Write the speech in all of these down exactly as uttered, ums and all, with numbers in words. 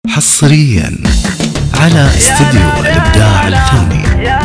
حصريا على استديو الإبداع الفني.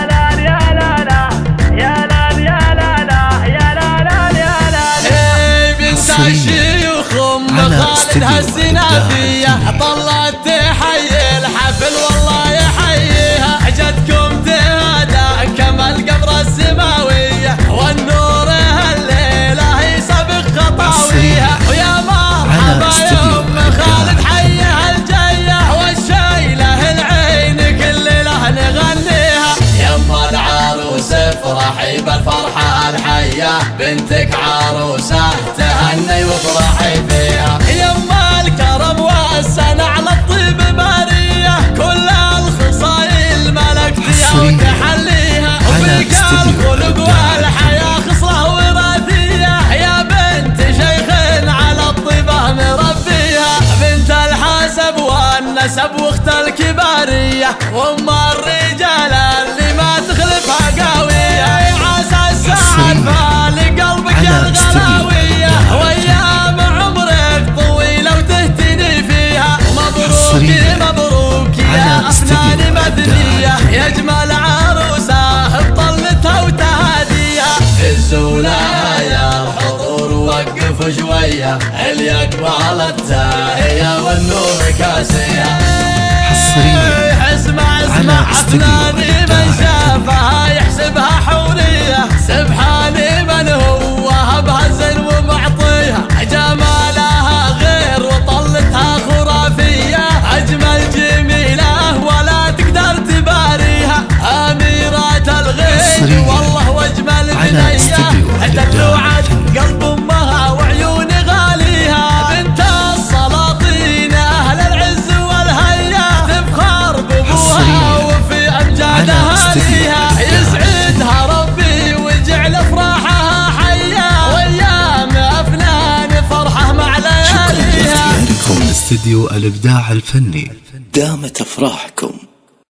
الشيوخ خالدها السنافية طلت تحيي الحفل والله يحييها، جدكم تهدى كما القبر السماوية والنور الليلة يسبق خطاويها، ويا مرحبا يوم خالد حيها الجية والشيلة العين كل ليلة نغنيها. يما العروس افرحي بالفرحة الحية، بنتك عروسة تهني وافرحي فيها. يما الكرم والسنة على الطيب بارية، كل الخصايل ملكتيها وتحليها، وفيك الخلق والحياة خصلة وراثية، يا بنت شيخ على الطيبة مربيها، بنت الحسب والنسب واخت الكبارية، وام الرجال اللي ما تخلفها قوية، عسى السعد فالقلبك يا الغلاوية، وايام عمرك طويلة وتهتني فيها، مبروك مبروك يا أفنان مدنية، يا اجمل عروسة بطلتها وتهاديها. الزولة يا الحضور وقفوا شوية، اللي يقبل التاهية والنور كاسية. اسمع اسمع أفناني من شافها يحسبها حورية، سبحاني من هو هبها زين ومعطيها، جمالها غير وطلتها خرافية، أجمل جميلة ولا تقدر تباريها، أميرة الغير والله واجمل بنية، دلوعة قلب أمها وعيون غاليها، بنت السلاطين أهل العز والهيا، تفخر بأبوها وفي أمجادها ليها، يسعدها ربي ويجعل أفراحها حية، وأيام أفنان فرحة مع لياليها. شكرا لاختياركم استديو الإبداع الفني، دامت أفراحكم.